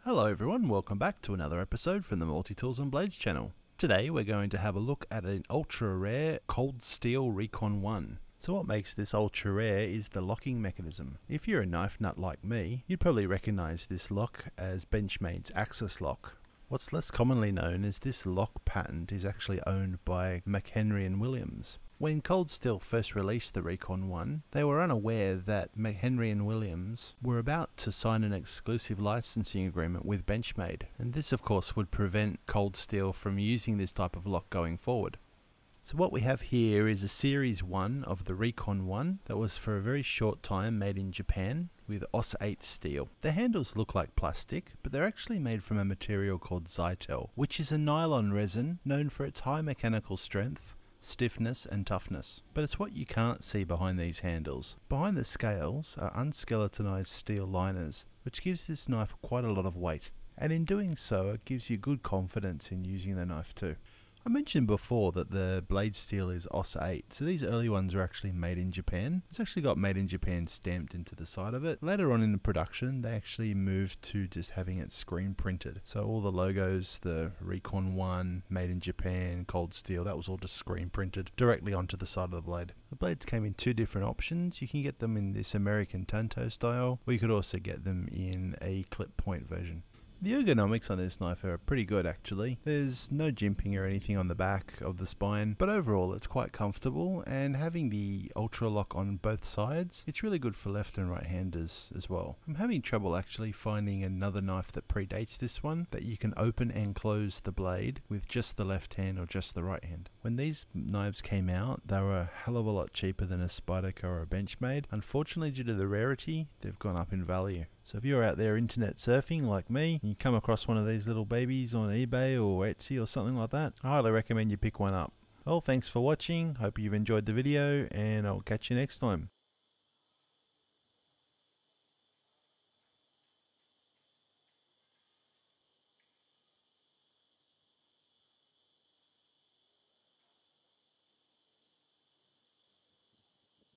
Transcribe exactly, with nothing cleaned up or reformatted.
Hello everyone, welcome back to another episode from the Multi Tools and Blades channel. Today we're going to have a look at an ultra rare Cold Steel Recon one. So what makes this ultra rare is the locking mechanism. If you're a knife nut like me, you'd probably recognise this lock as Benchmade's Axis lock. What's less commonly known is this lock patent is actually owned by McHenry and Williams. When Cold Steel first released the Recon one, they were unaware that McHenry and Williams were about to sign an exclusive licensing agreement with Benchmade, and this of course would prevent Cold Steel from using this type of lock going forward. So what we have here is a series one of the Recon one that was for a very short time made in Japan with O S eight steel. The handles look like plastic, but they're actually made from a material called Zytel, which is a nylon resin known for its high mechanical strength, stiffness and toughness. But it's what you can't see behind these handles. Behind the scales are unskeletonized steel liners, which gives this knife quite a lot of weight. And in doing so, it gives you good confidence in using the knife too. I mentioned before that the blade steel is O S eight, so these early ones are actually made in Japan. It's actually got made in Japan stamped into the side of it. Later on in the production, they actually moved to just having it screen printed. So all the logos, the Recon one, made in Japan, Cold Steel, that was all just screen printed directly onto the side of the blade. The blades came in two different options. You can get them in this American Tanto style, or you could also get them in a clip point version. The ergonomics on this knife are pretty good actually. There's no jimping or anything on the back of the spine, but overall it's quite comfortable, and having the ultra lock on both sides, it's really good for left and right handers as well. I'm having trouble actually finding another knife that predates this one that you can open and close the blade with just the left hand or just the right hand. When these knives came out, they were a hell of a lot cheaper than a Spyderco or a Benchmade. Unfortunately, due to the rarity, they've gone up in value. So if you're out there internet surfing like me, and you come across one of these little babies on eBay or Etsy or something like that, I highly recommend you pick one up. Well, thanks for watching, hope you've enjoyed the video, and I'll catch you next time.